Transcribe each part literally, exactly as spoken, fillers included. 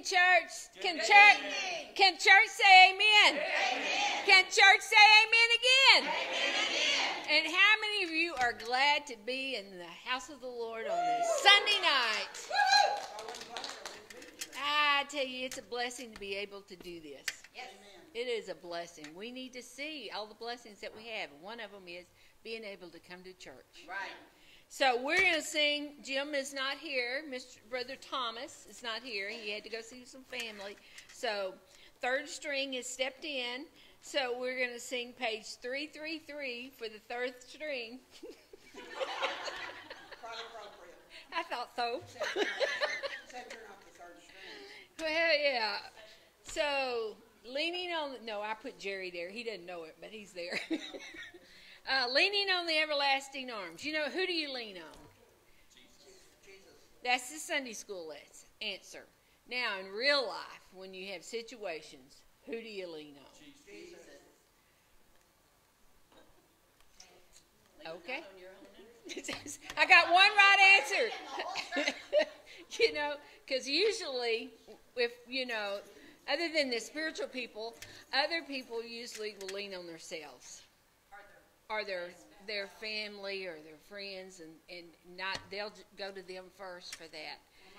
church? Can church? Can church say amen? Amen. Can church say amen again? Amen again. And how many of you are glad to be in the house of the Lord on this Sunday night? I tell you, it's a blessing to be able to do this. Yes. It is a blessing. We need to see all the blessings that we have. One of them is being able to come to church. Right. So we're going to sing. Jim is not here. Mister Brother Thomas is not here. He had to go see some family. So third string has stepped in. So we're going to sing page three three three for the third string. I thought so. Well, yeah. So leaning on, no, I put Jerry there. He doesn't know it, but he's there. Uh, leaning on the everlasting arms. You know, who do you lean on? Jesus. That's the Sunday school answer. Now, in real life, when you have situations, who do you lean on? Jesus. Okay. I got one right answer. You know, because usually, if, you know, other than the spiritual people, other people usually will lean on themselves. Or their their family or their friends, and, and not they'll go to them first for that.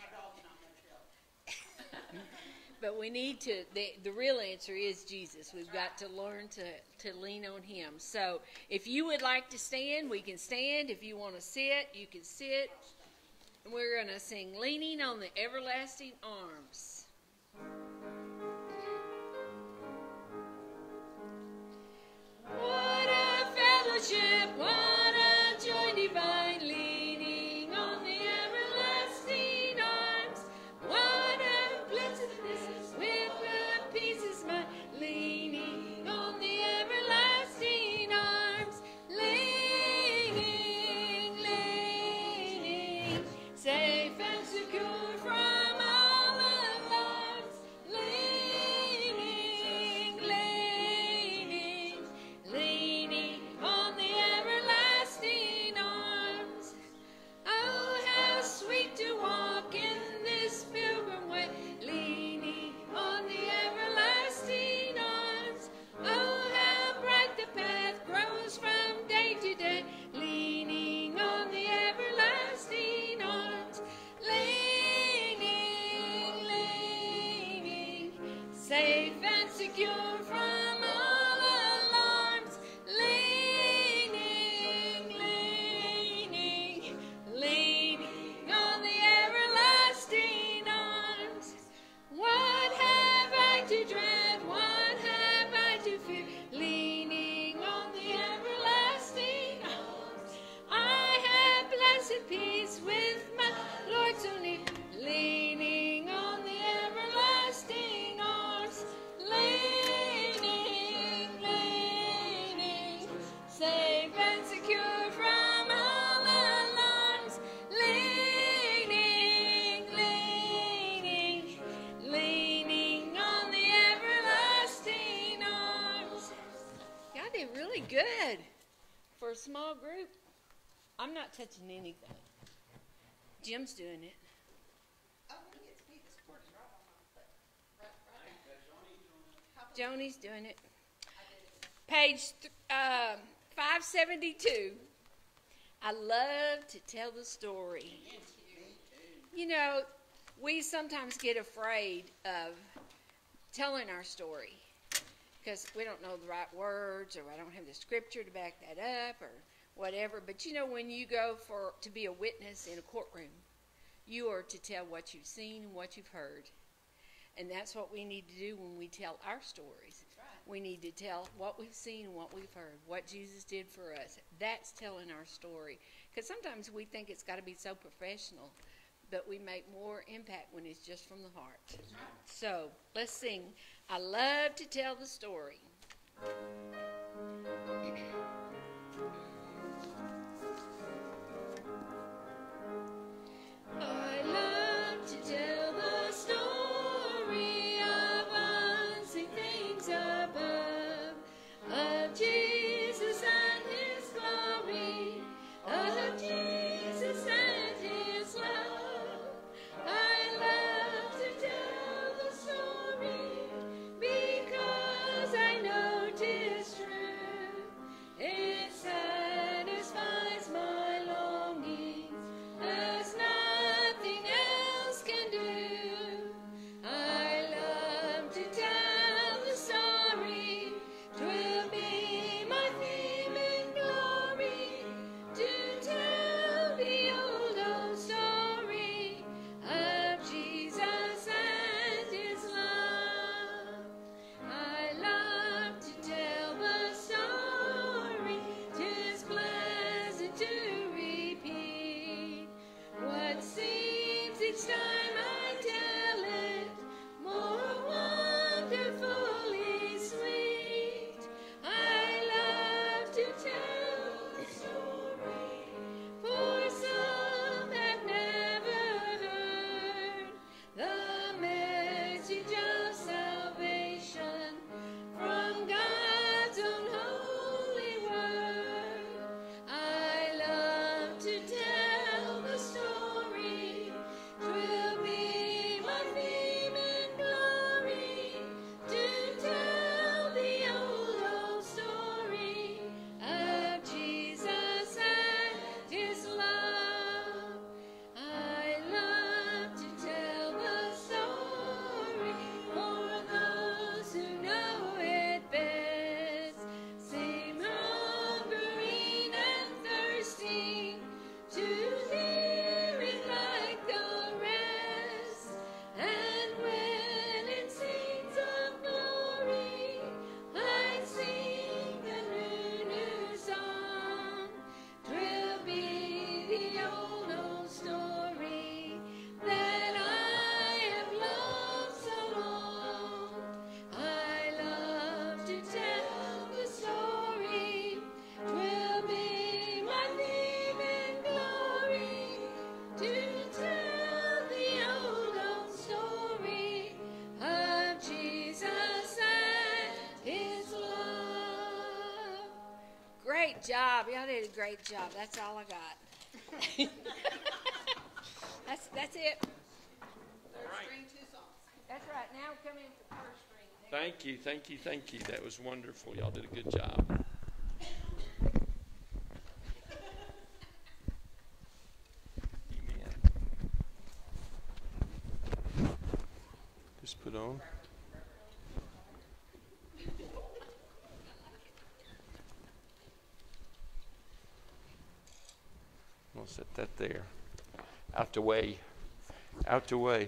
But we need to, the, the real answer is Jesus. We've got to learn to, to lean on him. So if you would like to stand, we can stand. If you want to sit, you can sit. And we're going to sing Leaning on the Everlasting Arms. What a fellowship, what a joy divine, leaning on the everlasting arms. What a blessedness, with the peace is mine, leaning on the everlasting arms. Leaning, leaning, safe and secure from all alarms. Leaning, leaning, leaning on the everlasting arms. Oh, how sweet to walk in this pilgrim way, leaning on the everlasting arms. Oh, how bright the path grows from day to day, leaning on the everlasting arms. Leaning, leaning, safe and secure from all alarms. Leaning, leaning, leaning on the everlasting arms. What have I to dread? What have I to fear? Leaning on the everlasting arms. I have blessed peace with my Lord so near. Leaning on the everlasting arms. Leaning, leaning, safe and secure from all alarms. Leaning, leaning, leaning on the everlasting arms. Y'all did really good for a small group. I'm not touching anything. Jim's doing it. Joni's doing it. Page uh, five seventy-two. I love to tell the story. You know, we sometimes get afraid of telling our story because we don't know the right words, or I don't have the scripture to back that up, or whatever. But you know, when you go for to be a witness in a courtroom, you are to tell what you've seen and what you've heard. And that's what we need to do when we tell our stories. Right. We need to tell what we've seen and what we've heard, what Jesus did for us. That's telling our story. Because sometimes we think it's got to be so professional, but we make more impact when it's just from the heart. Right. So let's sing, I love to tell the story. I love to tell the story of unseen things above, of Jesus and his glory, of Jesus and his love. I love to tell each time I tell it, more wonderfully sweet. I love to tell the story, for some have never heard the message of salvation from God's own holy word. I love to tell the story. 'Twill be my theme and glory to tell the old, old story of Jesus and his love. I love to tell the story for those who know it best. Seem hungering and thirsting to hear it like the rest. And when it sings of glory, I sing a new, new song. 'Twill be the old, old story that I have loved so long. I love to tell the story. 'Twill be my theme and glory to tell the old, old story of Jesus and his love. Great job. Y'all did a great job. That's all I got. that's that's it. That's right. Now come in for first string. Thank you, thank you, thank you. That was wonderful. Y'all did a good job. Amen. Just put on. I'll set that there. Out the way. Out the way.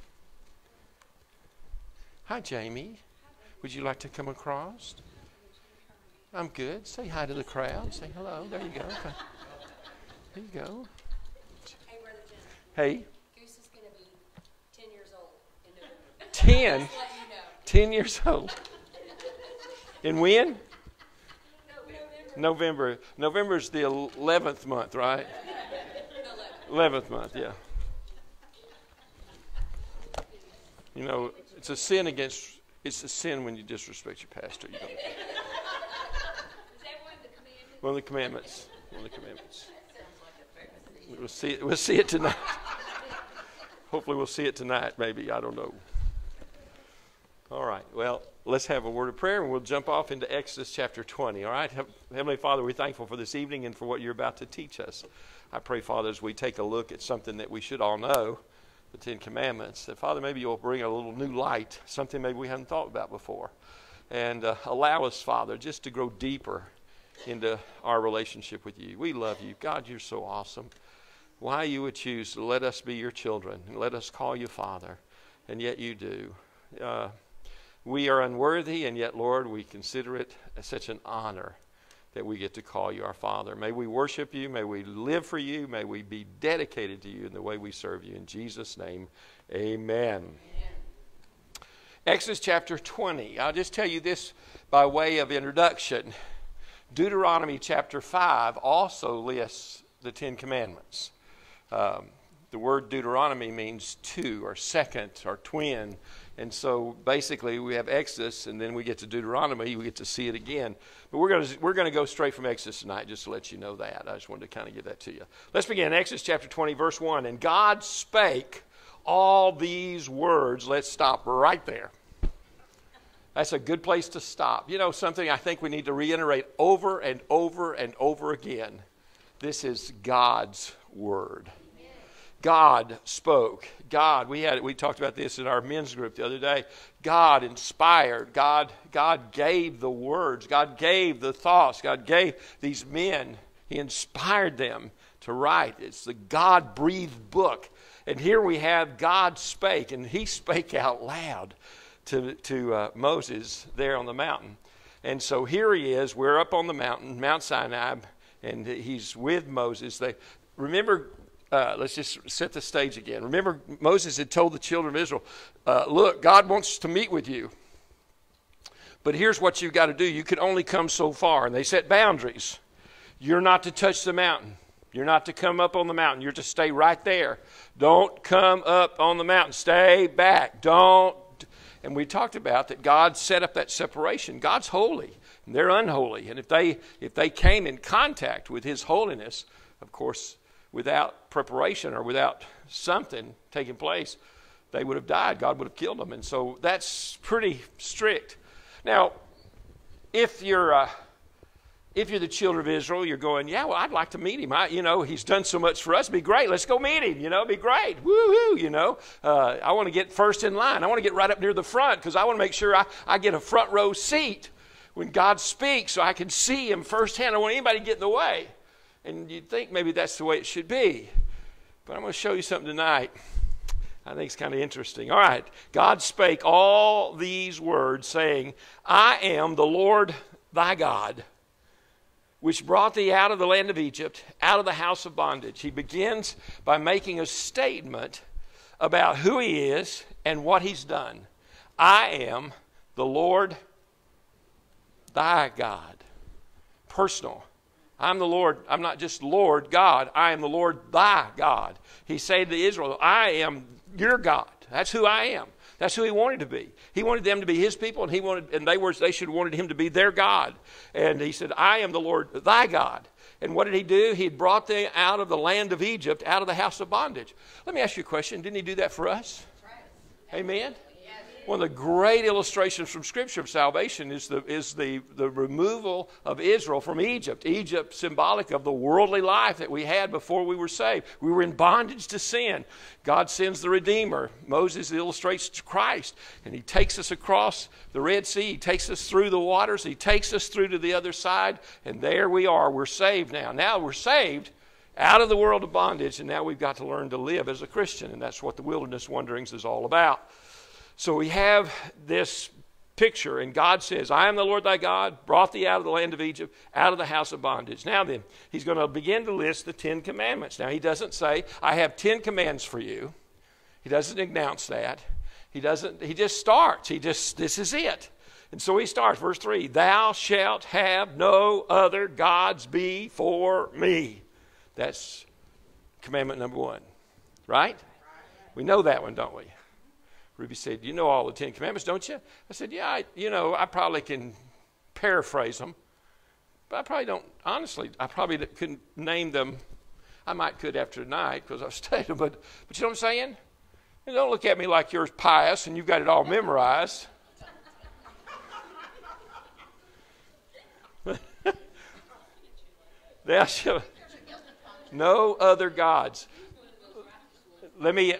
Hi, Jamie. Would you like to come across? I'm good. Say hi to the crowd. Say hello. There you go. Okay. There you go. Hey, Brother Jim. Hey. Goose is going to be ten years old in November. Ten. Just to let you know. Ten years old. And when? No, November. November. November's the eleventh month, right? Eleventh month, yeah. You know, it's a sin against. It's a sin when you disrespect your pastor. You don't. Is that one of the commandments? One of the commandments. One of the commandments. That sounds like a Pharisee. We'll see it. We'll see it tonight. Hopefully, we'll see it tonight. Maybe I don't know. All right. Well, let's have a word of prayer, and we'll jump off into Exodus chapter twenty. All right. Heavenly Father, we're thankful for this evening and for what you're about to teach us. I pray, Father, as we take a look at something that we should all know, the Ten Commandments, that, Father, maybe you'll bring a little new light, something maybe we haven't thought about before. And uh, allow us, Father, just to grow deeper into our relationship with you. We love you. God, you're so awesome. Why you would choose to let us be your children and let us call you Father, and yet you do. Uh, we are unworthy, and yet, Lord, we consider it as such an honor that we get to call you our Father. May we worship you. May we live for you. May we be dedicated to you in the way we serve you. In Jesus' name, amen. Amen. Exodus chapter twenty. I'll just tell you this by way of introduction. Deuteronomy chapter five also lists the Ten Commandments. Um, the word Deuteronomy means two or second or twin. And so basically we have Exodus and then we get to Deuteronomy. We get to see it again. But we're going to we're going to go straight from Exodus tonight, just to let you know that. I just wanted to kind of give that to you. Let's begin. Exodus chapter twenty, verse one. And God spake all these words. Let's stop right there. That's a good place to stop. You know, something I think we need to reiterate over and over and over again. This is God's word. God spoke. God, we had we talked about this in our men's group the other day. God inspired. God, God gave the words. God gave the thoughts. God gave these men. He inspired them to write. It's the God-breathed book. And here we have God spake, and he spake out loud to, to uh, Moses there on the mountain. And so here he is. We're up on the mountain, Mount Sinai, and he's with Moses. They remember uh, let's just set the stage again. Remember, Moses had told the children of Israel, uh, look, God wants to meet with you. But here's what you've got to do. You can only come so far. And they set boundaries. You're not to touch the mountain. You're not to come up on the mountain. You're to stay right there. Don't come up on the mountain. Stay back. Don't. And we talked about that God set up that separation. God's holy, and they're unholy. And if they if they came in contact with his holiness, of course, without preparation or without something taking place, they would have died. God would have killed them. And so that's pretty strict. Now, if you're uh, if you're the children of Israel, you're going, yeah, well, I'd like to meet him. I, you know, he's done so much for us. It'd be great. Let's go meet him. You know, it'd be great. Woo-hoo, you know. Uh, I want to get first in line. I want to get right up near the front because I want to make sure I, I get a front row seat when God speaks so I can see him firsthand. I don't want anybody to get in the way. And you'd think maybe that's the way it should be. But I'm going to show you something tonight I think it's kind of interesting. All right. God spake all these words, saying, I am the Lord thy God, which brought thee out of the land of Egypt, out of the house of bondage. He begins by making a statement about who he is and what he's done. I am the Lord thy God. Personal. I'm the Lord. I'm not just Lord God. I am the Lord thy God. He said to Israel, I am your God. That's who I am. That's who he wanted to be. He wanted them to be his people, and he wanted, and they were, they should have wanted him to be their God. And he said, I am the Lord thy God. And what did he do? He had brought them out of the land of Egypt, out of the house of bondage. Let me ask you a question. Didn't he do that for us? Right. Amen? One of the great illustrations from Scripture of salvation is the is the, the removal of Israel from Egypt. Egypt, symbolic of the worldly life that we had before we were saved. We were in bondage to sin. God sends the Redeemer. Moses illustrates Christ. And he takes us across the Red Sea. He takes us through the waters. He takes us through to the other side. And there we are. We're saved now. Now we're saved out of the world of bondage. And now we've got to learn to live as a Christian. And that's what the wilderness wanderings is all about. So we have this picture, and God says, I am the Lord thy God, brought thee out of the land of Egypt, out of the house of bondage. Now then, he's going to begin to list the Ten Commandments. Now he doesn't say, I have ten commands for you. He doesn't announce that. He doesn't, he just starts. He just, this is it. And so he starts, verse three, thou shalt have no other gods before me. That's commandment number one, right? We know that one, don't we? Ruby said, you know all the Ten Commandments, don't you? I said, yeah, I, you know, I probably can paraphrase them. But I probably don't, honestly, I probably couldn't name them. I might could after tonight because I've studied them. But, but you know what I'm saying? And don't look at me like you're pious and you've got it all memorized. Thou shalt no other gods. Let me...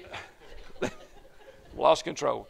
Lost control.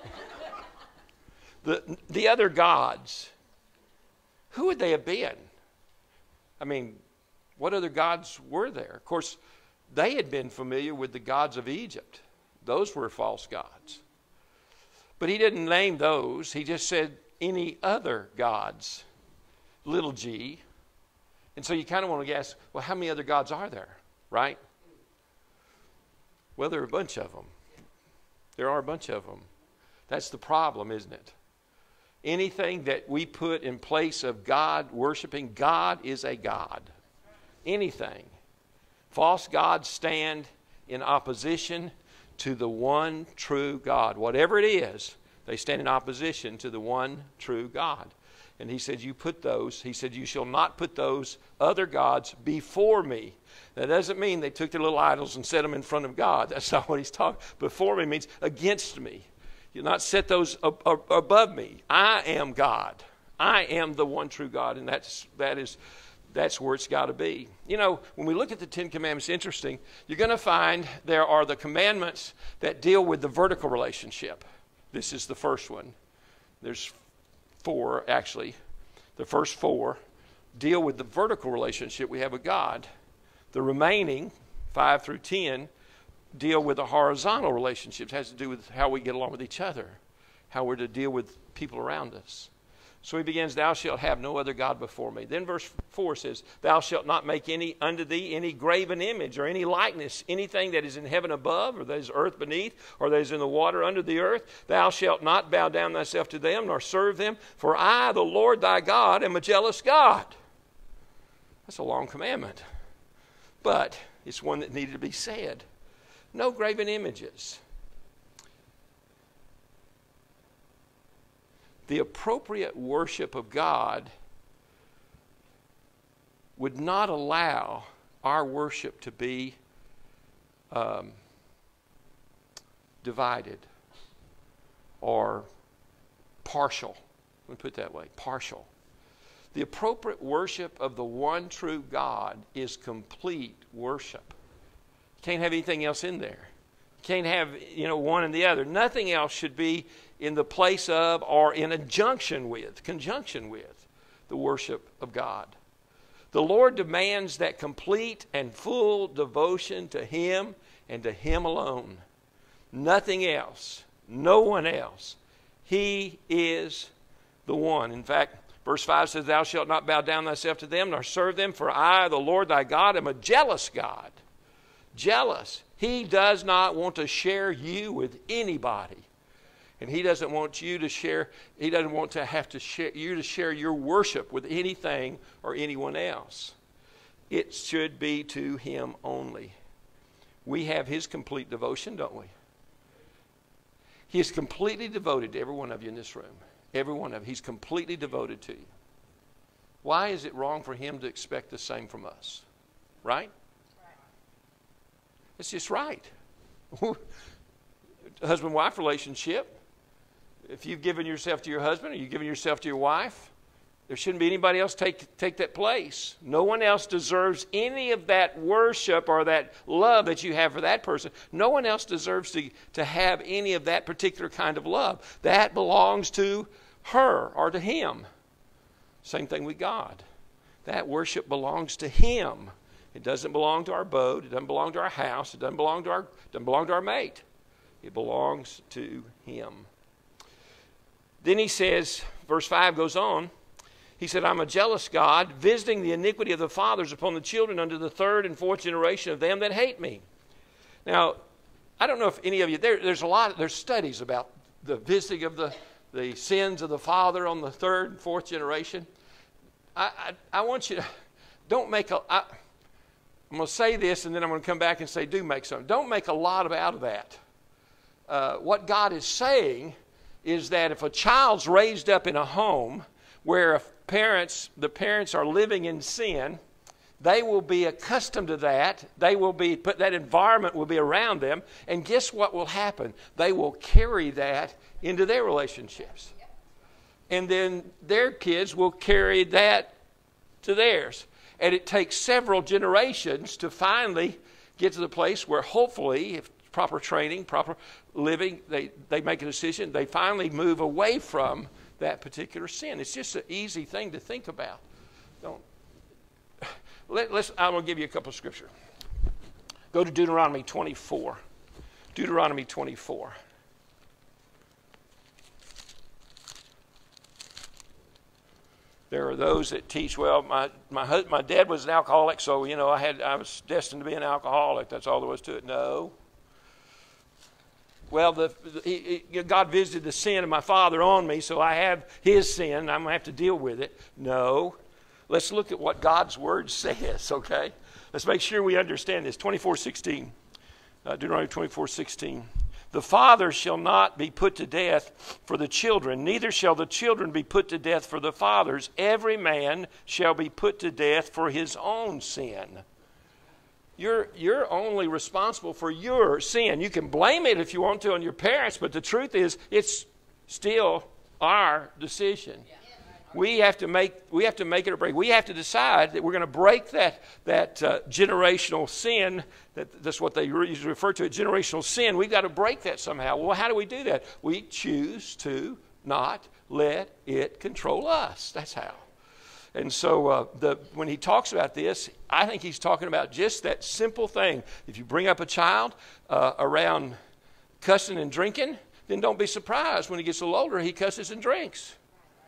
The, the other gods, who would they have been? I mean, what other gods were there? Of course, they had been familiar with the gods of Egypt. Those were false gods. But he didn't name those. He just said any other gods, little g. And so you kind of want to guess, well, how many other gods are there, right? Well, there are a bunch of them. There are a bunch of them. That's the problem, isn't it? Anything that we put in place of God, worshiping God is a god. Anything. False gods stand in opposition to the one true God. Whatever it is, they stand in opposition to the one true God. And he said, you put those, he said, you shall not put those other gods before me. That doesn't mean they took their little idols and set them in front of God. That's not what he's talking. Before me means against me. You'll not set those ab- ab- above me. I am God. I am the one true God, and that's that is that's where it's got to be. You know, when we look at the Ten Commandments, interesting, you're going to find there are the commandments that deal with the vertical relationship. This is the first one. There's four, actually. The first four deal with the vertical relationship we have with God. The remaining, five through ten, deal with the horizontal relationships. It has to do with how we get along with each other, how we're to deal with people around us. So he begins, thou shalt have no other God before me. Then verse four says, thou shalt not make any unto thee any graven image or any likeness, anything that is in heaven above, or that is earth beneath, or that is in the water under the earth. Thou shalt not bow down thyself to them, nor serve them. For I, the Lord thy God, am a jealous God. That's a long commandment. But it's one that needed to be said. No graven images. The appropriate worship of God would not allow our worship to be um, divided or partial. Let me put it that way, partial. The appropriate worship of the one true God is complete worship. You can't have anything else in there. You can't have, you know, one and the other. Nothing else should be in the place of or in conjunction with, conjunction with the worship of God. The Lord demands that complete and full devotion to Him and to Him alone. Nothing else. No one else. He is the one. In fact, verse five says, thou shalt not bow down thyself to them, nor serve them, for I, the Lord thy God, am a jealous God. Jealous. He does not want to share you with anybody. And He doesn't want you to share, He doesn't want to have to share you to share your worship with anything or anyone else. It should be to Him only. We have His complete devotion, don't we? He is completely devoted to every one of you in this room. Every one of you. He's completely devoted to you. Why is it wrong for Him to expect the same from us? Right? Right. It's just right. Husband-wife relationship. If you've given yourself to your husband or you've given yourself to your wife, there shouldn't be anybody else take, take that place. No one else deserves any of that worship or that love that you have for that person. No one else deserves to, to have any of that particular kind of love. That belongs to her or to him. Same thing with God. That worship belongs to Him. It doesn't belong to our boat. It doesn't belong to our house. It doesn't belong to our, doesn't belong to our mate. It belongs to Him. Then he says, verse five goes on, he said, I'm a jealous God, visiting the iniquity of the fathers upon the children unto the third and fourth generation of them that hate me. Now, I don't know if any of you, there, there's a lot, there's studies about the visiting of the, the sins of the father on the third and fourth generation. I, I, I want you to, don't make a, I, I'm going to say this and then I'm going to come back and say, do make something. Don't make a lot out of that. Uh, what God is saying is that if a child's raised up in a home where if parents, the parents are living in sin, they will be accustomed to that. They will be, put that environment will be around them. And guess what will happen? They will carry that into their relationships. And then their kids will carry that to theirs. And it takes several generations to finally get to the place where hopefully, if proper training, proper living, they, they make a decision, they finally move away from that particular sin. It's just an easy thing to think about. Don't. Let, let's, I'm going to give you a couple of scripture. Go to Deuteronomy twenty-four. Deuteronomy twenty-four. There are those that teach, well, my my my dad was an alcoholic, so you know I had I was destined to be an alcoholic. That's all there was to it. No. Well, the, the he, he, God visited the sin of my father on me, so I have his sin. And I'm going to have to deal with it. No. Let's look at what God's Word says, okay? Let's make sure we understand this. twenty-four sixteen. Uh, Deuteronomy twenty-four sixteen. The father shall not be put to death for the children, neither shall the children be put to death for the fathers. Every man shall be put to death for his own sin. You're, you're only responsible for your sin. You can blame it if you want to on your parents, but the truth is it's still our decision. Yeah. We have to make we have to make it a break. We have to decide that we're going to break that that uh, generational sin. That, that's what they usually refer to, it, generational sin. We've got to break that somehow. Well, how do we do that? We choose to not let it control us. That's how. And so uh, the, when he talks about this, I think he's talking about just that simple thing. If you bring up a child uh, around cussing and drinking, then don't be surprised when he gets a little older, he cusses and drinks.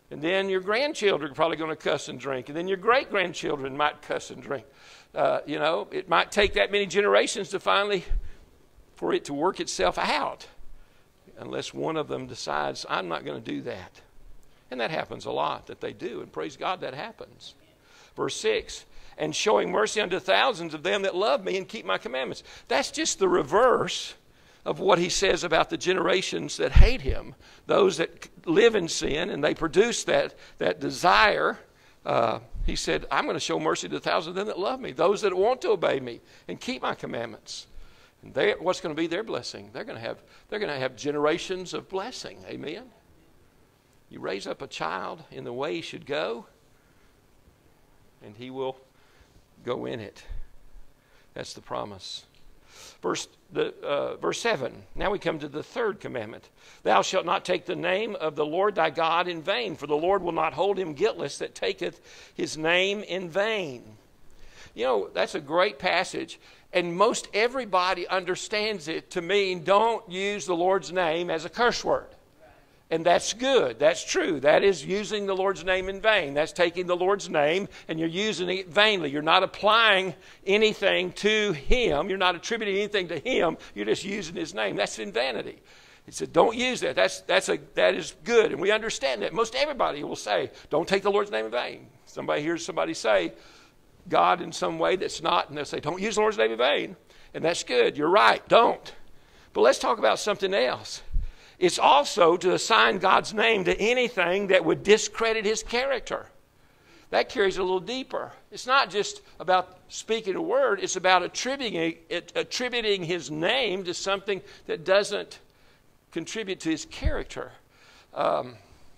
And then your grandchildren are probably going to cuss and drink. And then your great-grandchildren might cuss and drink. Uh, you know, it might take that many generations to finally, for it to work itself out. Unless one of them decides, I'm not going to do that. And that happens a lot, that they do. And praise God, that happens. Verse six, and showing mercy unto thousands of them that love me and keep my commandments. That's just the reverse of what he says about the generations that hate him. Those that live in sin and they produce that, that desire. Uh, he said, I'm going to show mercy to the thousands of them that love me. Those that want to obey me and keep my commandments. And they, what's going to be their blessing? They're going to have, they're going to have generations of blessing. Amen? You raise up a child in the way he should go, and he will go in it. That's the promise. Verse, the, uh, verse seven, now we come to the third commandment. Thou shalt not take the name of the Lord thy God in vain, for the Lord will not hold him guiltless that taketh his name in vain. You know, that's a great passage. And most everybody understands it to mean don't use the Lord's name as a curse word. And that's good. That's true. That is using the Lord's name in vain. That's taking the Lord's name and you're using it vainly. You're not applying anything to him. You're not attributing anything to him. You're just using his name. That's in vanity. He said, don't use that. That's, that's a, that is good. And we understand that. Most everybody will say, don't take the Lord's name in vain. Somebody hears somebody say God in some way that's not, and they'll say, don't use the Lord's name in vain. And that's good. You're right. Don't. But let's talk about something else. It's also to assign God's name to anything that would discredit his character. That carries a little deeper. It's not just about speaking a word. It's about attributing, it, attributing his name to something that doesn't contribute to his character. Um,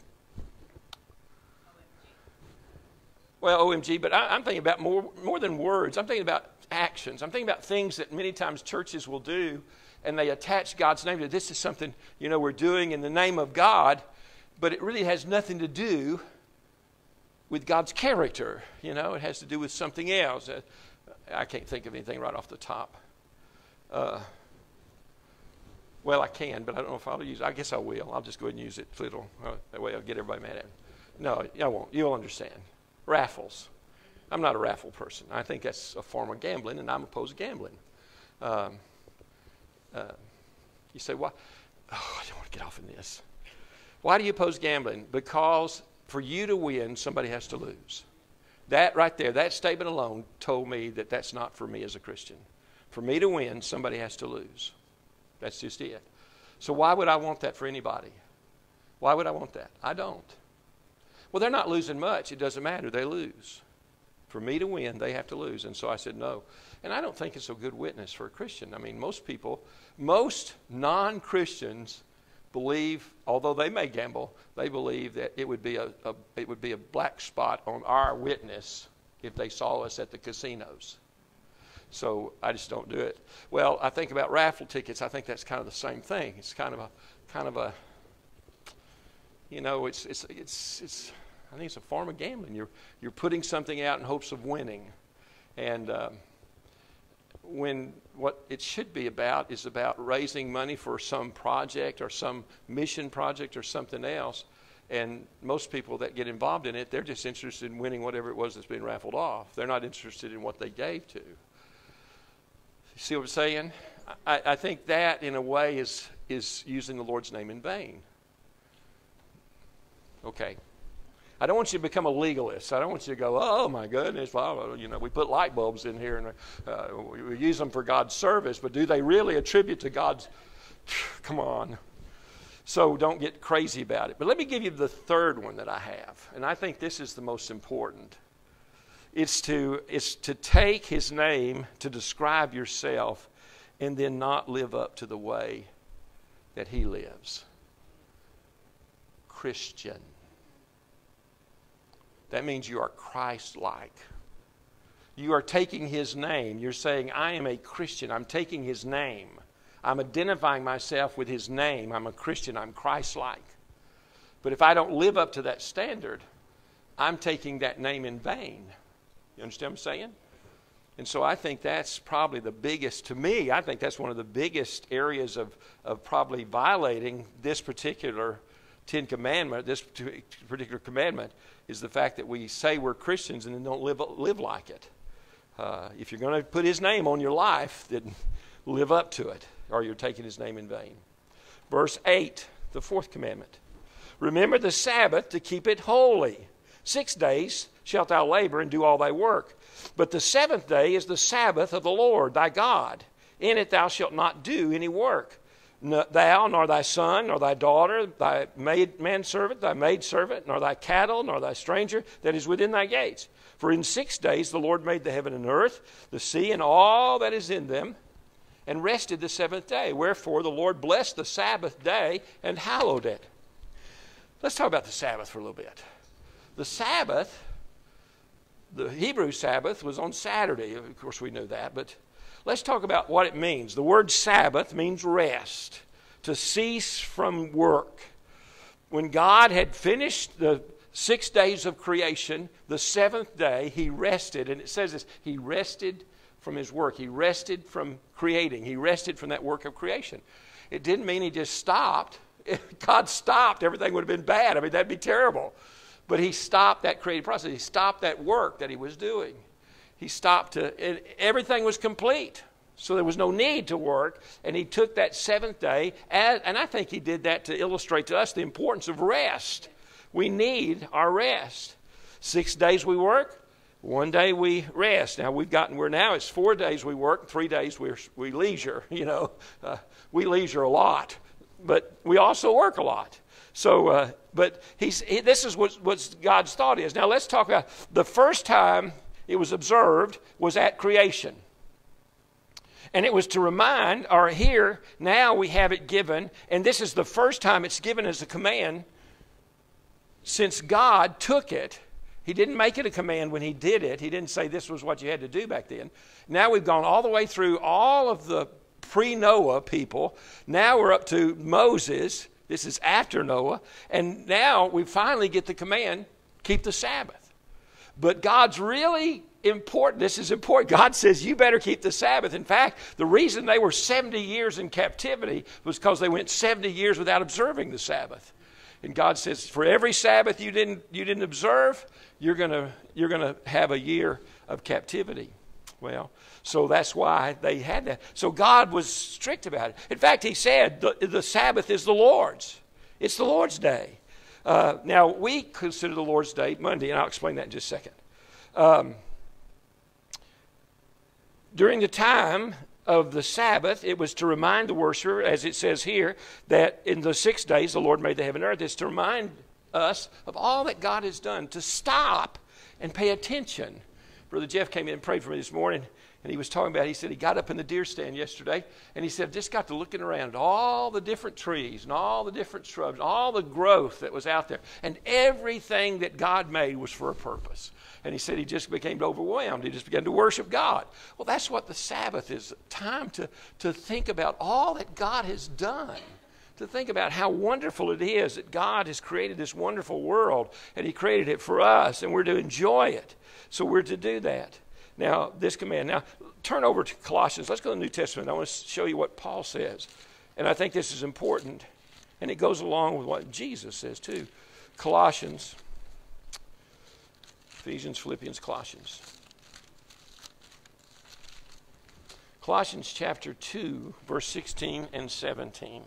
well, O M G, but I, I'm thinking about more, more than words. I'm thinking about actions. I'm thinking about things that many times churches will do, and they attach God's name to this is something, you know, we're doing in the name of God, but it really has nothing to do with God's character. You know, it has to do with something else. Uh, I can't think of anything right off the top. Uh, well, I can, but I don't know if I'll use it. I guess I will. I'll just go ahead and use it. Little. Uh, that way I'll get everybody mad at me. No, I won't. You'll understand. Raffles. I'm not a raffle person. I think that's a form of gambling, and I'm opposed to gambling. Um, uh, you say, why? Oh, I don't want to get off in this. Why do you oppose gambling? Because for you to win, somebody has to lose. That right there, that statement alone told me that that's not for me as a Christian. For me to win, somebody has to lose. That's just it. So why would I want that for anybody? Why would I want that? I don't. Well, they're not losing much. It doesn't matter. They lose. For me to win, they have to lose. And so I said no. And I don't think it's a good witness for a Christian. I mean, most people, most non-Christians believe, although they may gamble, they believe that it would be a, a it would be a black spot on our witness if they saw us at the casinos. So I just don't do it. Well, I think about raffle tickets. I think that's kind of the same thing. It's kind of a kind of a you know, it's it's it's it's I think it's a form of gambling. You're you're putting something out in hopes of winning, and um, when what it should be about is about raising money for some project or some mission project or something else. And most people that get involved in it, they're just interested in winning whatever it was that's being raffled off. They're not interested in what they gave to. See what I'm saying? I, I think that, in a way, is is using the Lord's name in vain. Okay. I don't want you to become a legalist. I don't want you to go, oh, my goodness, well, you know, we put light bulbs in here and uh, we, we use them for God's service, but do they really attribute to God's? Come on. So don't get crazy about it. But let me give you the third one that I have, and I think this is the most important. It's to, it's to take his name to describe yourself and then not live up to the way that he lives. Christian. That means you are Christ-like. You are taking his name. You're saying, I am a Christian. I'm taking his name. I'm identifying myself with his name. I'm a Christian. I'm Christ-like. But if I don't live up to that standard, I'm taking that name in vain. You understand what I'm saying? And so I think that's probably the biggest, to me, I think that's one of the biggest areas of, of probably violating this particular Ten Commandment, this particular commandment, is the fact that we say we're Christians and then don't live, live like it. Uh, if you're going to put his name on your life, then live up to it, or you're taking his name in vain. Verse eight, the fourth commandment. Remember the Sabbath to keep it holy. Six days shalt thou labor and do all thy work. But the seventh day is the Sabbath of the Lord thy God. In it thou shalt not do any work. No, thou, nor thy son, nor thy daughter, thy maid, manservant, thy maidservant, nor thy cattle, nor thy stranger that is within thy gates. For in six days the Lord made the heaven and earth, the sea, and all that is in them, and rested the seventh day. Wherefore the Lord blessed the Sabbath day and hallowed it. Let's talk about the Sabbath for a little bit. The Sabbath, the Hebrew Sabbath, was on Saturday. Of course, we knew that, but let's talk about what it means. The word Sabbath means rest, to cease from work. When God had finished the six days of creation, the seventh day, he rested. And it says this, he rested from his work. He rested from creating. He rested from that work of creation. It didn't mean he just stopped. If God stopped, everything would have been bad. I mean, that'd be terrible. But he stopped that creative process. He stopped that work that he was doing. He stopped to, it, everything was complete. So there was no need to work. And he took that seventh day, as, and I think he did that to illustrate to us the importance of rest. We need our rest. Six days we work, one day we rest. Now we've gotten where now it's four days we work, three days we we leisure. You know, uh, we leisure a lot, but we also work a lot. So, uh, but he's he, this is what what God's thought is. Now let's talk about the first time it was observed was at creation. And it was to remind, or here, now we have it given, and this is the first time it's given as a command since God took it. He didn't make it a command when he did it. He didn't say this was what you had to do back then. Now we've gone all the way through all of the pre-Noah people. Now we're up to Moses. This is after Noah. And now we finally get the command, keep the Sabbath. But God's really important. This is important. God says you better keep the Sabbath. In fact, the reason they were seventy years in captivity was because they went seventy years without observing the Sabbath. And God says, for every Sabbath you didn't you didn't observe, you're gonna you're gonna have a year of captivity. Well, so that's why they had that. So God was strict about it. In fact, he said the, the Sabbath is the Lord's. It's the Lord's day. Uh, now, we consider the Lord's day Monday, and I'll explain that in just a second. Um, during the time of the Sabbath, it was to remind the worshiper, as it says here, that in the six days the Lord made the heaven and earth. It's to remind us of all that God has done, to stop and pay attention. Brother Jeff came in and prayed for me this morning, and he was talking about, he said he got up in the deer stand yesterday, and he said, I just got to looking around at all the different trees and all the different shrubs, all the growth that was out there, and everything that God made was for a purpose. And he said he just became overwhelmed. He just began to worship God. Well, that's what the Sabbath is, time to, to think about all that God has done, to think about how wonderful it is that God has created this wonderful world, and he created it for us, and we're to enjoy it. So we're to do that. Now, this command. Now, turn over to Colossians. Let's go to the New Testament. I want to show you what Paul says. And I think this is important, and it goes along with what Jesus says too. Colossians. Ephesians, Philippians, Colossians. Colossians chapter two, verse sixteen and seventeen.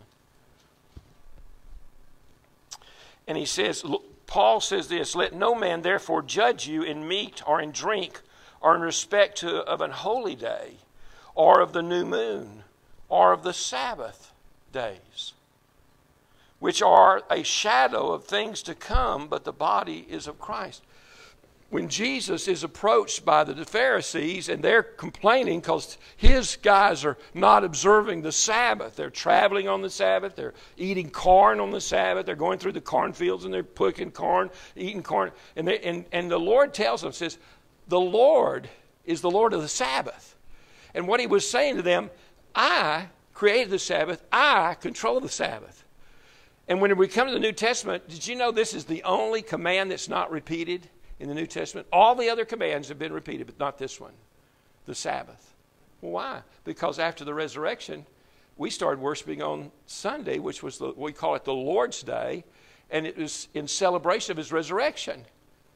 And he says, Paul says this, let no man therefore judge you in meat or in drink or in respect to, of an holy day or of the new moon or of the Sabbath days, which are a shadow of things to come, but the body is of Christ. When Jesus is approached by the Pharisees and they're complaining because his guys are not observing the Sabbath. They're traveling on the Sabbath. They're eating corn on the Sabbath. They're going through the cornfields and they're picking corn, eating corn. And, they, and, and the Lord tells them, says, the Lord is the Lord of the Sabbath. And what he was saying to them, I created the Sabbath. I control the Sabbath. And when we come to the New Testament, did you know this is the only command that's not repeated in the New Testament? All the other commands have been repeated, but not this one, the Sabbath. Well, why? Because after the resurrection, we started worshiping on Sunday, which was, the, we call it the Lord's Day, and it was in celebration of his resurrection.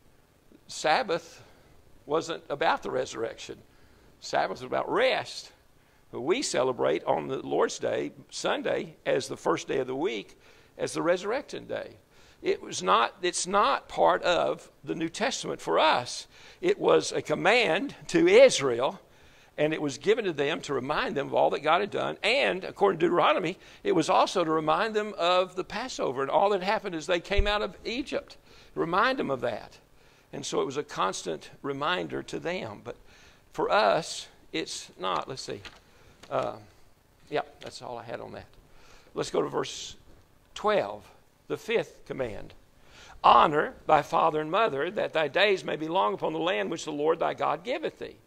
Sabbath wasn't about the resurrection. Sabbath was about rest. But we celebrate on the Lord's Day, Sunday, as the first day of the week, as the resurrection day. It was not, it's not part of the New Testament for us. It was a command to Israel, and it was given to them to remind them of all that God had done. And according to Deuteronomy, it was also to remind them of the Passover and all that happened as they came out of Egypt. Remind them of that. And so it was a constant reminder to them. But for us, it's not. Let's see. Uh, yeah, that's all I had on that. Let's go to verse twelve, the fifth command. Honor thy father and mother, that thy days may be long upon the land which the Lord thy God giveth thee.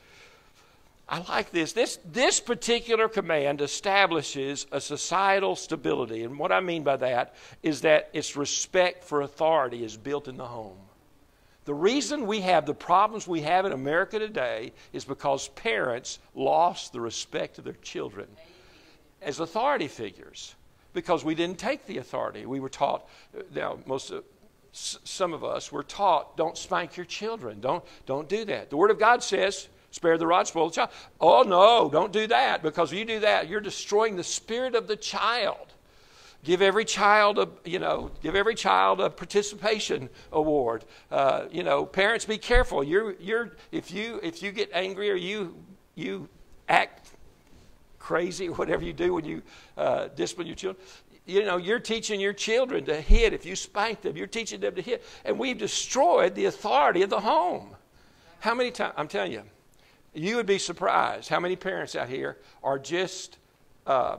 I like this. This, this particular command establishes a societal stability. And what I mean by that is that its respect for authority is built in the home. The reason we have the problems we have in America today is because parents lost the respect of their children as authority figures because we didn't take the authority. We were taught, now most of, some of us were taught, don't spank your children. Don't, don't do that. The Word of God says, spare the rod, spoil the child. Oh, no, don't do that, because if you do that, you're destroying the spirit of the child. Give every child a, you know, give every child a participation award. Uh, you know, parents, be careful. You're, you're, if you, if you get angry or you, you act crazy or whatever you do when you uh, discipline your children, you know, you're teaching your children to hit. If you spank them, you're teaching them to hit. And we've destroyed the authority of the home. How many times? I'm telling you, you would be surprised how many parents out here are just Uh,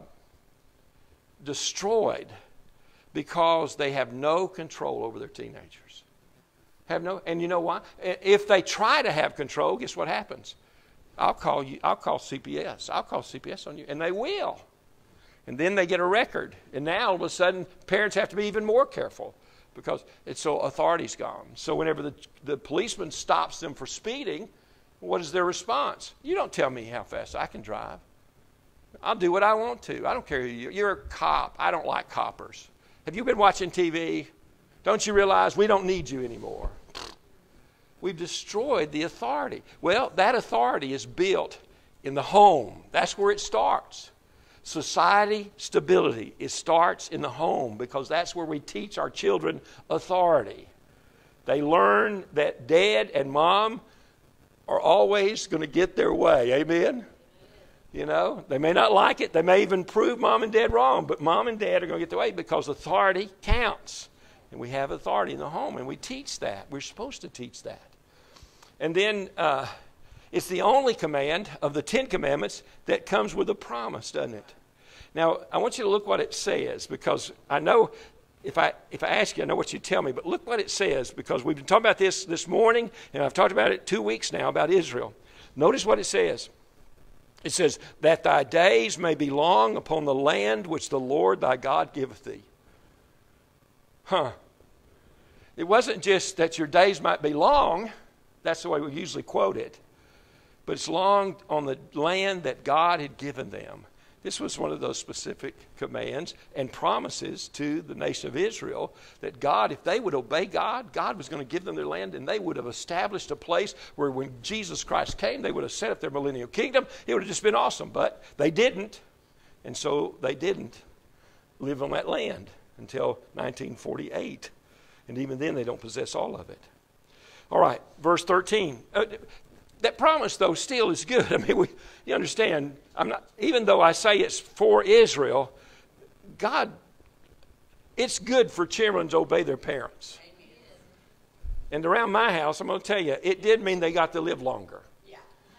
destroyed because they have no control over their teenagers. Have no, and you know why? If they try to have control, guess what happens? I'll call you. I'll call C P S. I'll call C P S on you, and they will. And then they get a record, and now all of a sudden, parents have to be even more careful because it's so authority's gone. So whenever the the policeman stops them for speeding, what is their response? You don't tell me how fast I can drive. I'll do what I want to. I don't care who you are. You're a cop. I don't like coppers. Have you been watching T V? Don't you realize we don't need you anymore? We've destroyed the authority. Well, that authority is built in the home. That's where it starts. Society stability, it starts in the home because that's where we teach our children authority. They learn that dad and mom are always going to get their way. Amen? You know, they may not like it. They may even prove mom and dad wrong, but mom and dad are going to get their way because authority counts. And we have authority in the home, and we teach that. We're supposed to teach that. And then uh, it's the only command of the Ten Commandments that comes with a promise, doesn't it? Now, I want you to look what it says, because I know if I if I ask you, I know what you tell me, but look what it says, because we've been talking about this this morning, and I've talked about it two weeks now about Israel. Notice what it says. It says, that thy days may be long upon the land which the Lord thy God giveth thee. Huh. It wasn't just that your days might be long. That's the way we usually quote it. But it's long on the land that God had given them. This was one of those specific commands and promises to the nation of Israel that God, if they would obey God, God was going to give them their land, and they would have established a place where when Jesus Christ came, they would have set up their millennial kingdom. It would have just been awesome, but they didn't. And so they didn't live on that land until nineteen forty-eight. And even then, they don't possess all of it. All right, verse thirteen. Uh, That promise, though, still is good. I mean, we, you understand, I'm not, even though I say it's for Israel, God, it's good for children to obey their parents. Amen. And around my house, I'm going to tell you, it did mean they got to live longer. Yeah.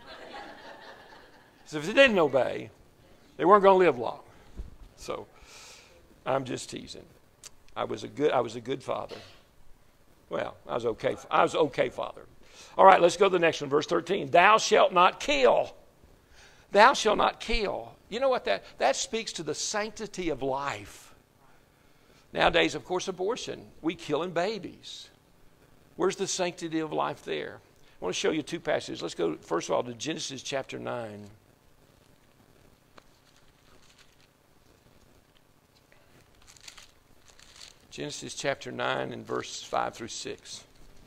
So if they didn't obey, they weren't going to live long. So I'm just teasing. I was a good, I was a good father. Well, I was okay. I was okay father. All right, let's go to the next one, verse thirteen. Thou shalt not kill. Thou shalt not kill. You know what that, that speaks to the sanctity of life. Nowadays, of course, abortion, we killing babies. Where's the sanctity of life there? I want to show you two passages. Let's go, first of all, to Genesis chapter nine. Genesis chapter nine and verse five through six.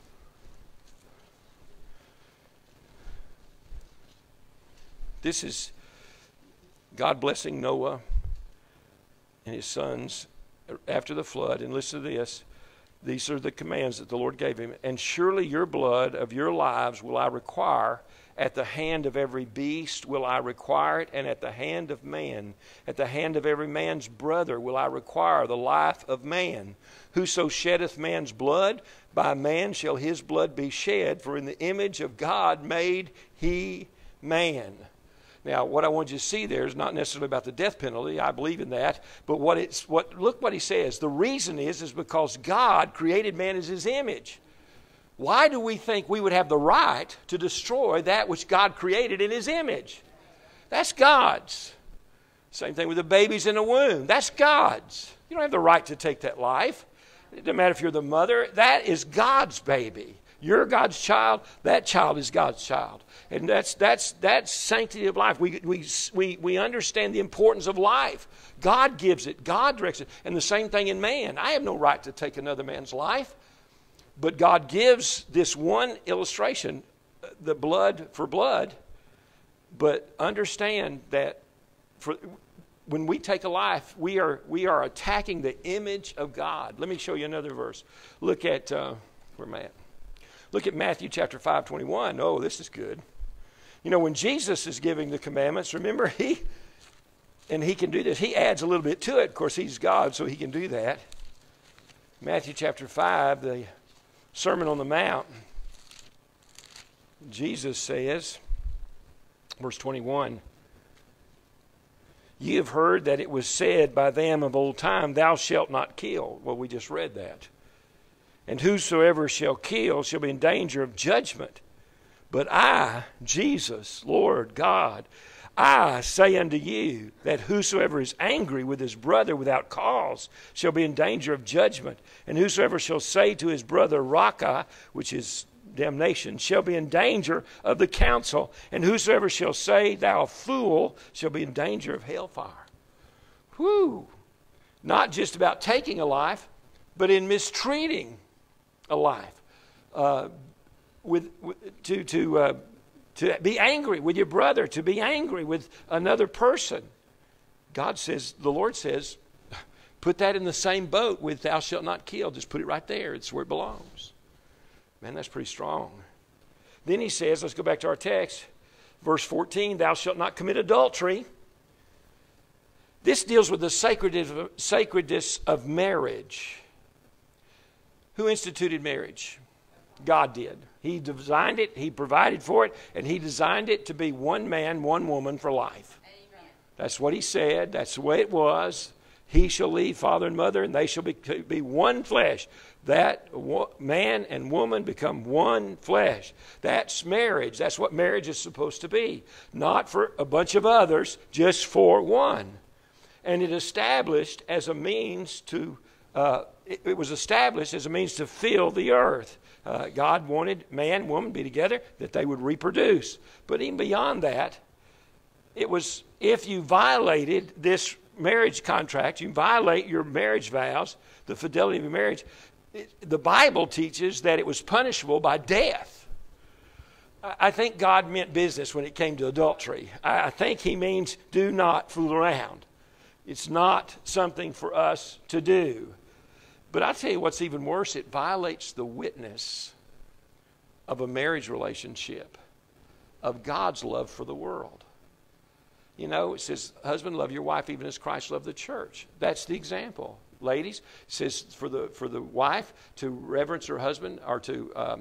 This is God blessing Noah and his sons after the flood. And listen to this. These are the commands that the Lord gave him. And surely your blood of your lives will I require. At the hand of every beast will I require it, and at the hand of man, at the hand of every man's brother will I require the life of man. Whoso sheddeth man's blood, by man shall his blood be shed, for in the image of God made he man. Now, what I want you to see there is not necessarily about the death penalty. I believe in that. But what it's what look what he says. The reason is, is because God created man as his image. Why do we think we would have the right to destroy that which God created in his image? That's God's. Same thing with the babies in the womb. That's God's. You don't have the right to take that life. It doesn't matter if you're the mother. That is God's baby. You're God's child. That child is God's child. And that's that's that's sanctity of life. We we we we understand the importance of life. God gives it. God directs it. And the same thing in man. I have no right to take another man's life. But God gives this one illustration, the blood for blood. But understand that for when we take a life, we are we are attacking the image of God. Let me show you another verse. Look at uh, where am I at? Look at Matthew chapter five twenty-one. Oh, this is good. You know, when Jesus is giving the commandments, remember he and he can do this. He adds a little bit to it. Of course, he's God, so he can do that. Matthew chapter five, the Sermon on the Mount, Jesus says, verse twenty-one, ye have heard that it was said by them of old time, thou shalt not kill. Well, we just read that. And whosoever shall kill shall be in danger of judgment. But I, Jesus, Lord God, I say unto you that whosoever is angry with his brother without cause shall be in danger of judgment. And whosoever shall say to his brother, Raka, which is damnation, shall be in danger of the council. And whosoever shall say, thou fool, shall be in danger of hellfire. Whew! Not just about taking a life, but in mistreating a life. Uh, with, with to to uh, To be angry with your brother, to be angry with another person. God says, the Lord says, put that in the same boat with thou shalt not kill. Just put it right there. It's where it belongs. Man, that's pretty strong. Then he says, let's go back to our text. Verse fourteen, thou shalt not commit adultery. This deals with the sacredness, sacredness of marriage. Who instituted marriage? God did. He designed it, he provided for it, and he designed it to be one man, one woman for life. Amen. That's what he said. That's the way it was. He shall leave father and mother, and they shall be, be one flesh. That man and woman become one flesh. That's marriage. That's what marriage is supposed to be. Not for a bunch of others, just for one. And it established as a means to, uh, it, it was established as a means to fill the earth. Uh, God wanted man and woman to be together, that they would reproduce. But even beyond that, it was if you violated this marriage contract, you violate your marriage vows, the fidelity of your marriage, it, the Bible teaches that it was punishable by death. I, I think God meant business when it came to adultery. I, I think he means do not fool around. It's not something for us to do. But I'll tell you what's even worse, it violates the witness of a marriage relationship, of God's love for the world. You know, it says, husband, love your wife even as Christ loved the church. That's the example. Ladies, it says for the for the wife to reverence her husband or to, um,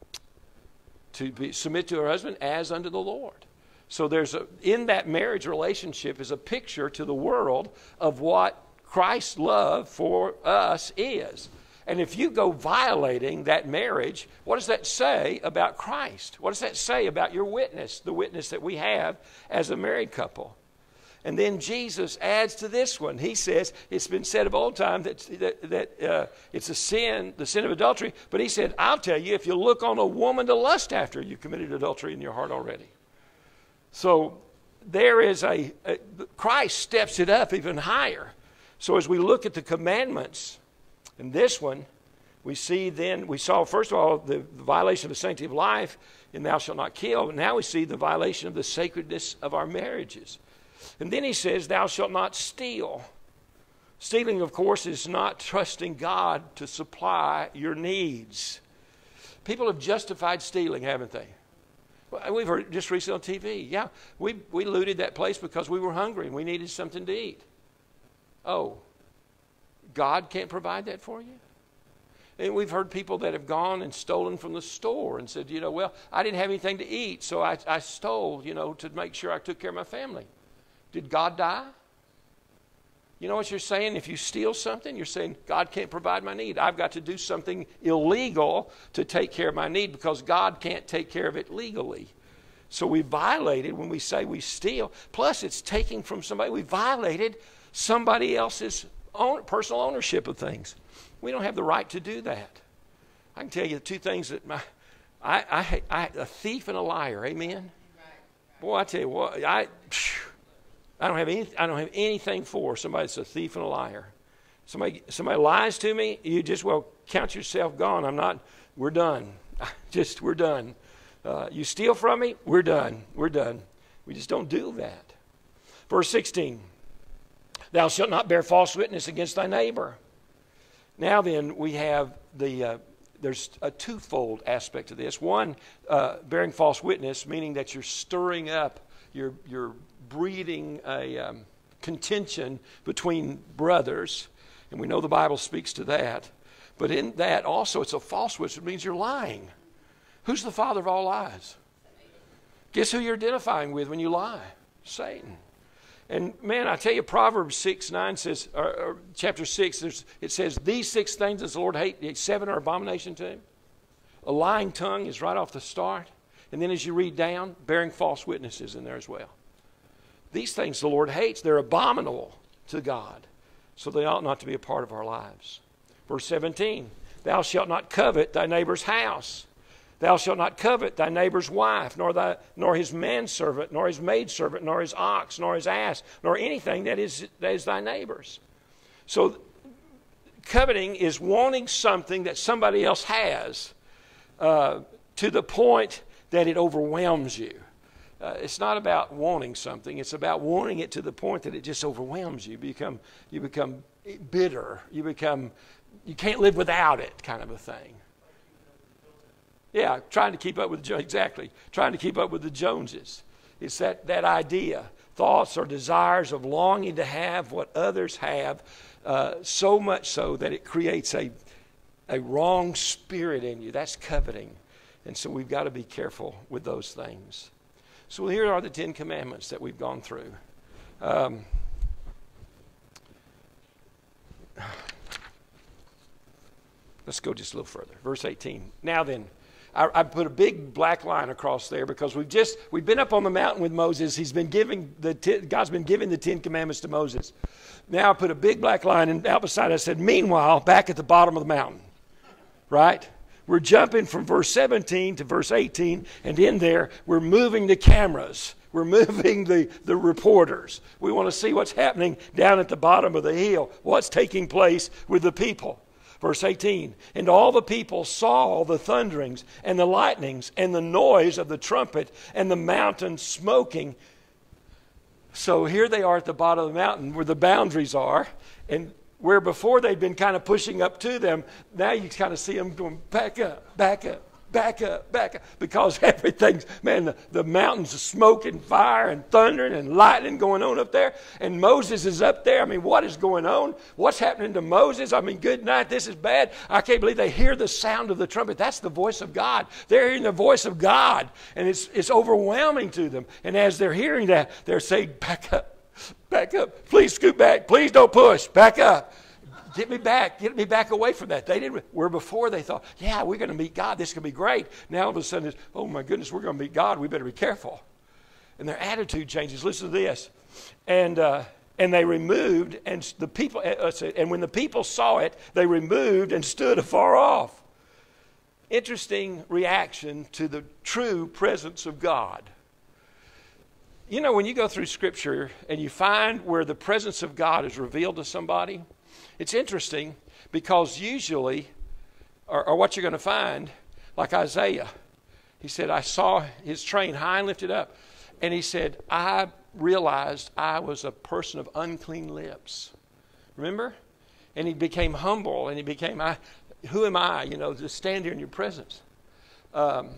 to be, submit to her husband as unto the Lord. So there's a, in that marriage relationship is a picture to the world of what Christ's love for us is. And if you go violating that marriage, what does that say about Christ? What does that say about your witness, the witness that we have as a married couple? And then Jesus adds to this one. He says, it's been said of old time that, that, that uh, it's a sin, the sin of adultery. But he said, I'll tell you, if you look on a woman to lust after, you committed adultery in your heart already. So there is a, a Christ steps it up even higher. So as we look at the commandments, And this one, we see then, we saw first of all the, the violation of the sanctity of life in thou shalt not kill. But now we see the violation of the sacredness of our marriages. And then he says, thou shalt not steal. Stealing, of course, is not trusting God to supply your needs. People have justified stealing, haven't they? Well, we've heard it just recently on T V. Yeah, we, we looted that place because we were hungry and we needed something to eat. Oh, God can't provide that for you? And we've heard people that have gone and stolen from the store and said, you know, well, I didn't have anything to eat, so I, I stole, you know, to make sure I took care of my family. Did God die? You know what you're saying? If you steal something, you're saying, God can't provide my need. I've got to do something illegal to take care of my need because God can't take care of it legally. So we violated when we say we steal. Plus, it's taking from somebody. We violated somebody else's own, personal ownership of things. We don't have the right to do that. I can tell you the two things that my, I, I, I, a thief and a liar. Amen. Boy, I tell you what, I, I don't have any, I don't have anything for somebody that's a thief and a liar. Somebody, somebody lies to me, you just well count yourself gone. I'm not. We're done. Just we're done. Uh, you steal from me, we're done. We're done. We just don't do that. Verse sixteen. Thou shalt not bear false witness against thy neighbor. Now then, we have the, uh, there's a twofold aspect to this. One, uh, bearing false witness, meaning that you're stirring up, you're, you're breeding a um, contention between brothers. And we know the Bible speaks to that. But in that also, it's a false witness. It means you're lying. Who's the father of all lies? Guess who you're identifying with when you lie? Satan. And man, I tell you, Proverbs six nine says, or, or chapter six, there's, it says, these six things does the Lord hate, seven are abomination to him. A lying tongue is right off the start. And then as you read down, bearing false witnesses in there as well. These things the Lord hates. They're abominable to God. So they ought not to be a part of our lives. Verse seventeen, thou shalt not covet thy neighbor's house. Thou shalt not covet thy neighbor's wife, nor thy, nor his manservant, nor his maidservant, nor his ox, nor his ass, nor anything that is, that is thy neighbor's. So coveting is wanting something that somebody else has uh, to the point that it overwhelms you. Uh, it's not about wanting something. It's about wanting it to the point that it just overwhelms you. You become, you become bitter. You become, you can't live without it kind of a thing. Yeah, trying to keep up with the exactly trying to keep up with the Joneses. It's that that idea, thoughts or desires of longing to have what others have, uh, so much so that it creates a a wrong spirit in you. That's coveting, and so we've got to be careful with those things. So here are the Ten Commandments that we've gone through. Um, let's go just a little further. Verse eighteen. Now then. I, I put a big black line across there because we've just we've been up on the mountain with Moses. He's been giving the God's been giving the Ten Commandments to Moses. Now I put a big black line, and out beside it I said, meanwhile, back at the bottom of the mountain, right? We're jumping from verse seventeen to verse eighteen, and in there we're moving the cameras. We're moving the, the reporters. We want to see what's happening down at the bottom of the hill, what's taking place with the people. Verse eighteen, and all the people saw the thunderings and the lightnings and the noise of the trumpet and the mountain smoking. So here they are at the bottom of the mountain where the boundaries are, and where before they'd been kind of pushing up to them, now you kind of see them going back up, back up, back up, back up, because everything's, man, the, the mountains are smoking fire and thundering and lightning going on up there, and Moses is up there. I mean, what is going on? What's happening to Moses? I mean, good night, this is bad. I can't believe they hear the sound of the trumpet. That's the voice of God. They're hearing the voice of God, and it's, it's overwhelming to them. And as they're hearing that, they're saying, back up, back up, please scoot back, please don't push, back up. Get me back. Get me back away from that. They didn't. Where before they thought, yeah, we're going to meet God. This is going to be great. Now all of a sudden it's, oh my goodness, we're going to meet God. We better be careful. And their attitude changes. Listen to this. And uh, and they removed, and the people, uh, and when the people saw it, they removed and stood afar off. Interesting reaction to the true presence of God. You know, when you go through Scripture and you find where the presence of God is revealed to somebody, It's interesting because usually, or, or what you're going to find, like Isaiah, he said, I saw his train high and lifted up. And he said, I realized I was a person of unclean lips. Remember? And he became humble, and he became, I, who am I, you know, to stand here in your presence? Um,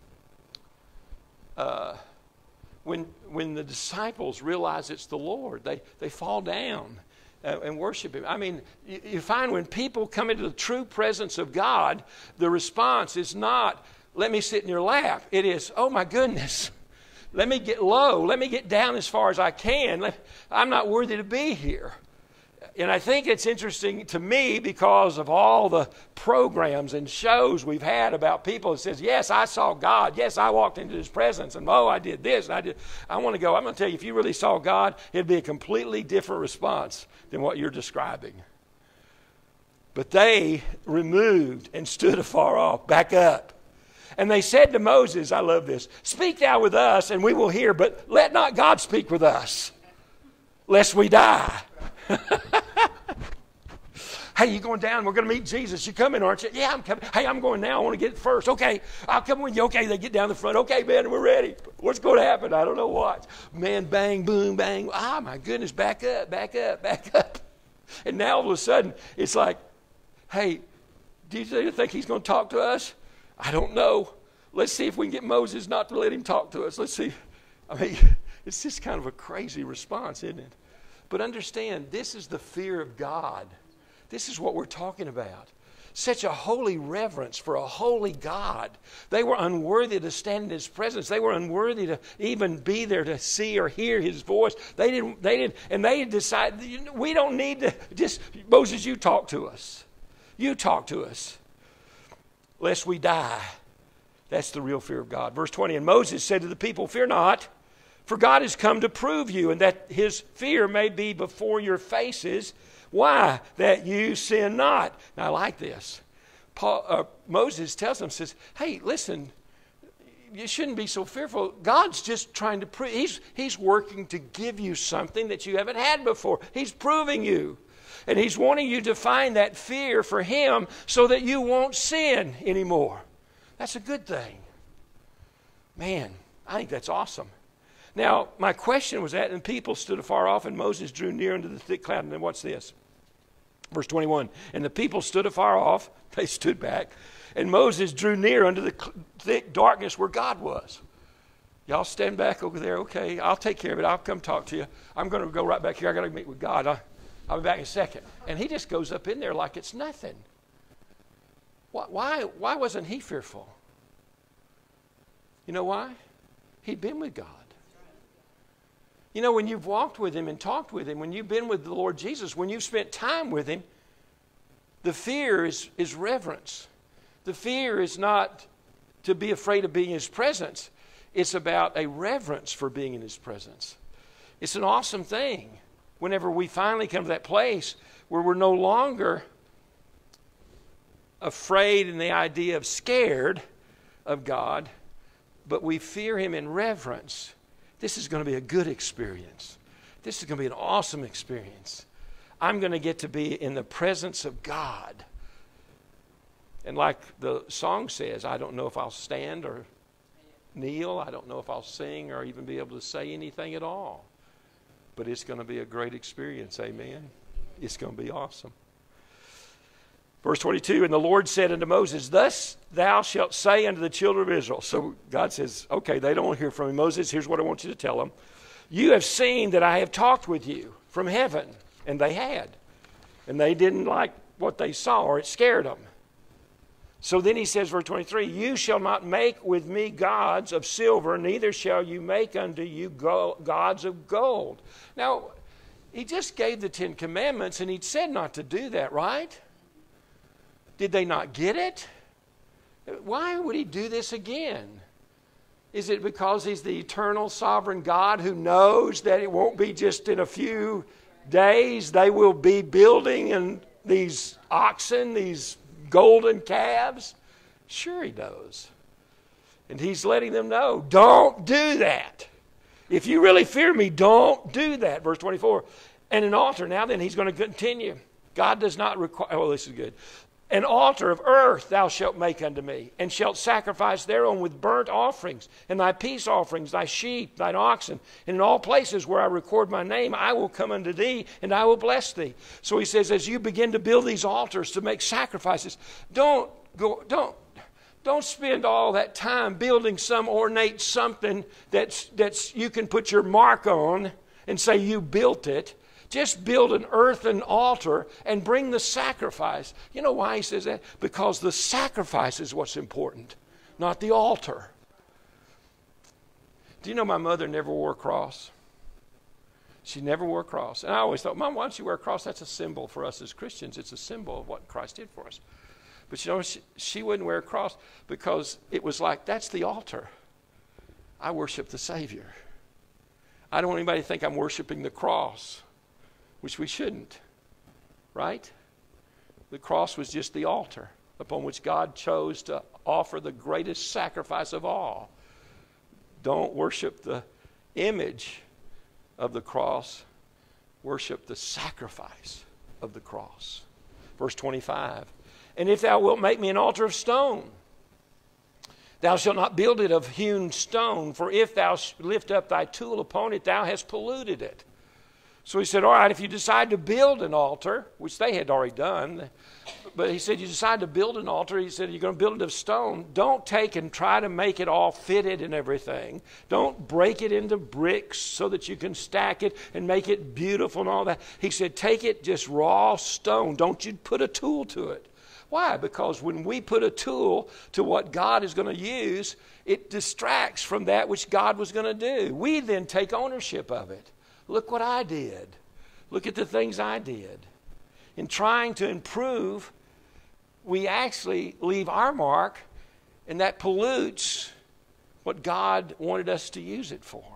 uh, when when the disciples realize it's the Lord, they, they fall down uh, and worship Him. I mean, you, you find when people come into the true presence of God, the response is not, let me sit in your lap. It is, oh my goodness, let me get low. Let me get down as far as I can. Let, I'm not worthy to be here. And I think it's interesting to me because of all the programs and shows we've had about people that says, yes, I saw God. Yes, I walked into His presence. And, oh, I did this. And I did. I want to go. I'm going to tell you, if you really saw God, it'd be a completely different response than what you're describing. But they removed and stood afar off, back up. And they said to Moses, I love this, speak thou with us and we will hear, but let not God speak with us, lest we die. Hey, you going down? We're going to meet Jesus. You coming, aren't you? Yeah, I'm coming. Hey, I'm going now. I want to get it first. Okay, I'll come with you. Okay, they get down the front. Okay, man, we're ready. What's going to happen? I don't know what. Man, bang, boom, bang. Ah, my goodness, back up, back up, back up. And now all of a sudden, it's like, hey, do you think He's going to talk to us? I don't know. Let's see if we can get Moses not to let him talk to us. Let's see. I mean, it's just kind of a crazy response, isn't it? But understand, this is the fear of God. This is what we're talking about. Such a holy reverence for a holy God. They were unworthy to stand in His presence. They were unworthy to even be there to see or hear His voice. They didn't, they didn't, and they decided, we don't need to just, Moses, you talk to us. You talk to us, lest we die. That's the real fear of God. Verse twenty, and Moses said to the people, fear not, for God has come to prove you, and that His fear may be before your faces. Why? That you sin not. Now, I like this. Paul, uh, Moses tells them, says, hey, listen, you shouldn't be so fearful. God's just trying to prove. He's, he's working to give you something that you haven't had before. He's proving you. And He's wanting you to find that fear for Him so that you won't sin anymore. That's a good thing. Man, I think that's awesome. Now, my question was that, and people stood afar off, and Moses drew near unto the thick cloud. And then what's this? Verse twenty-one. And the people stood afar off. They stood back. And Moses drew near unto the thick darkness where God was. Y'all stand back over there. Okay, I'll take care of it. I'll come talk to you. I'm going to go right back here. I got to meet with God. I'll, I'll be back in a second. And he just goes up in there like it's nothing. Why, why, why wasn't he fearful? You know why? He'd been with God. You know, when you've walked with Him and talked with Him, when you've been with the Lord Jesus, when you've spent time with Him, the fear is, is reverence. The fear is not to be afraid of being in His presence. It's about a reverence for being in His presence. It's an awesome thing whenever we finally come to that place where we're no longer afraid in the idea of scared of God, but we fear Him in reverence. This is going to be a good experience. This is going to be an awesome experience. I'm going to get to be in the presence of God. And like the song says, I don't know if I'll stand or kneel. I don't know if I'll sing or even be able to say anything at all. But it's going to be a great experience. Amen. It's going to be awesome. Verse twenty-two, and the Lord said unto Moses, thus thou shalt say unto the children of Israel. So God says, okay, they don't want to hear from me. Moses, here's what I want you to tell them. You have seen that I have talked with you from heaven. And they had. And they didn't like what they saw, or it scared them. So then he says, verse twenty-three, you shall not make with me gods of silver, neither shall you make unto you go- gods of gold. Now, he just gave the Ten Commandments, and he said not to do that, right? Did they not get it? Why would he do this again? Is it because he's the eternal sovereign God who knows that it won't be just in a few days they will be building and these oxen, these golden calves? Sure he knows. And he's letting them know, don't do that. If you really fear me, don't do that. Verse twenty-four. And an altar. Now then he's going to continue. God does not require, oh, this is good. An altar of earth thou shalt make unto me, and shalt sacrifice thereon with burnt offerings, and thy peace offerings, thy sheep, thine oxen. And in all places where I record my name, I will come unto thee, and I will bless thee. So he says, as you begin to build these altars to make sacrifices, don't go, don't, don't spend all that time building some ornate something that's, that's you can put your mark on and say you built it. Just build an earthen altar and bring the sacrifice. You know why he says that? Because the sacrifice is what's important, not the altar. Do you know my mother never wore a cross? She never wore a cross. And I always thought, Mom, why don't you wear a cross? That's a symbol for us as Christians. It's a symbol of what Christ did for us. But you know, she, she wouldn't wear a cross because it was like, that's the altar. I worship the Savior. I don't want anybody to think I'm worshiping the cross, which we shouldn't, right? The cross was just the altar upon which God chose to offer the greatest sacrifice of all. Don't worship the image of the cross. Worship the sacrifice of the cross. Verse twenty-five. And if thou wilt make me an altar of stone, thou shalt not build it of hewn stone, for if thou lift up thy tool upon it, thou hast polluted it. So he said, all right, if you decide to build an altar, which they had already done, but he said, you decide to build an altar, he said, you're going to build it of stone. Don't take and try to make it all fitted and everything. Don't break it into bricks so that you can stack it and make it beautiful and all that. He said, take it just raw stone. Don't you put a tool to it. Why? Because when we put a tool to what God is going to use, it distracts from that which God was going to do. We then take ownership of it. Look what I did. Look at the things I did. In trying to improve, we actually leave our mark, and that pollutes what God wanted us to use it for.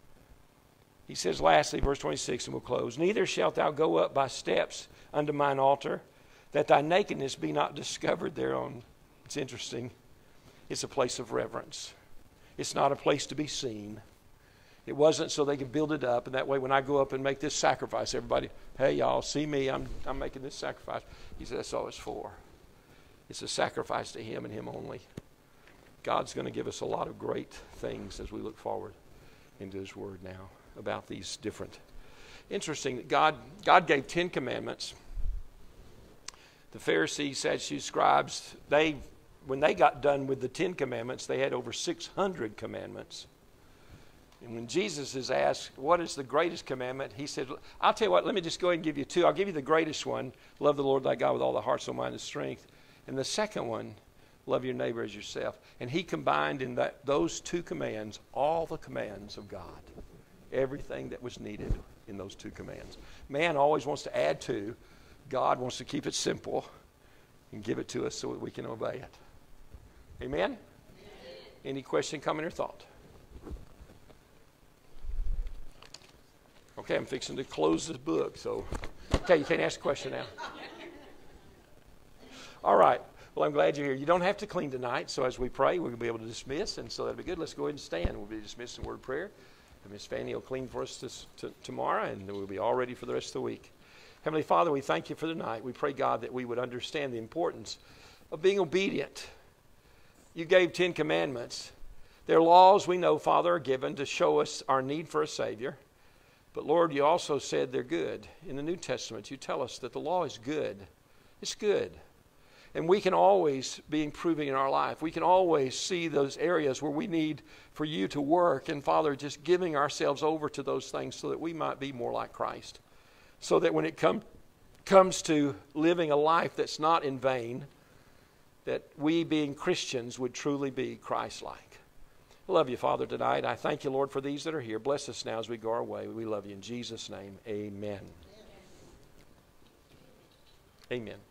He says lastly, verse twenty-six, and we'll close, neither shalt thou go up by steps unto mine altar, that thy nakedness be not discovered thereon. It's interesting. It's a place of reverence. It's not a place to be seen. It wasn't so they could build it up, and that way when I go up and make this sacrifice, everybody, hey, y'all, see me, I'm, I'm making this sacrifice. He said, that's all it's for. It's a sacrifice to him and him only. God's going to give us a lot of great things as we look forward into his word now about these different. Interesting that God, God gave Ten Commandments. The Pharisees, Sadducees, scribes, they, when they got done with the Ten Commandments, they had over six hundred commandments. And when Jesus is asked, what is the greatest commandment? He said, I'll tell you what, let me just go ahead and give you two. I'll give you the greatest one, love the Lord thy God with all the heart, soul, mind, and strength. And the second one, love your neighbor as yourself. And he combined in that those two commands all the commands of God. Everything that was needed in those two commands. Man always wants to add to. God wants to keep it simple and give it to us so that we can obey it. Amen? Amen. Any question, comment, or thought? Okay, I'm fixing to close this book, so okay, you can't ask a question now. All right. Well, I'm glad you're here. You don't have to clean tonight, so as we pray, we'll be able to dismiss, and so that'll be good. Let's go ahead and stand. We'll be dismissed in word of prayer. And Miss Fanny will clean for us this, to, tomorrow, and then we'll be all ready for the rest of the week. Heavenly Father, we thank you for the night. We pray, God, that we would understand the importance of being obedient. You gave Ten Commandments. Their laws, we know, Father, are given to show us our need for a Savior. But Lord, you also said they're good. In the New Testament, you tell us that the law is good. It's good. And we can always be improving in our life. We can always see those areas where we need for you to work. And Father, just giving ourselves over to those things so that we might be more like Christ. So that when it come, comes to living a life that's not in vain, that we being Christians would truly be Christ-like. I love you, Father, tonight. I thank you, Lord, for these that are here. Bless us now as we go our way. We love you in Jesus' name. Amen. Amen. Amen.